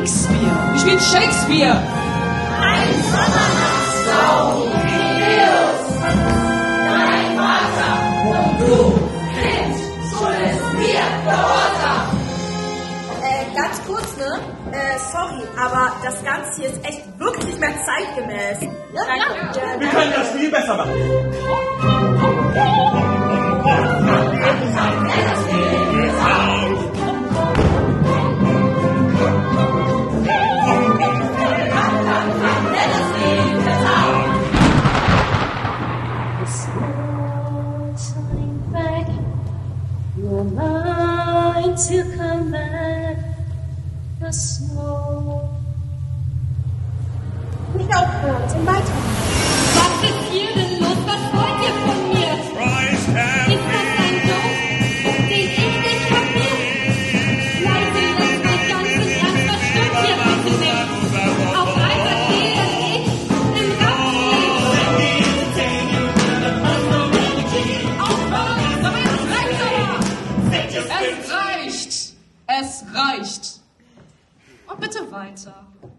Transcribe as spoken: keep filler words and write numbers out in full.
Shakespeare. Wie spielt Shakespeare? Ein Sommernachtssong, Jubiläus. Dein Vater und du, Kind, schuldest mir Gehorsam. Äh, ganz kurz, ne? Äh, sorry, aber das Ganze hier ist echt wirklich nicht mehr zeitgemäß. Ja, Danke. ja. Wir können das Spiel besser machen. You're mine to come back, the snow. Nicht aufhören, zum Weiter. Was ist hier denn los? Was wollt ihr von mir? Christ Ist have das ein Joke, den ich nicht kapier? Leise, jetzt mal ganz im Ernst, was stimmt hier bitte nicht? Auf einmal stehe ich im Rampenlicht. Aufhören, aber das reicht aber! Es reicht. Es reicht. Und bitte weiter.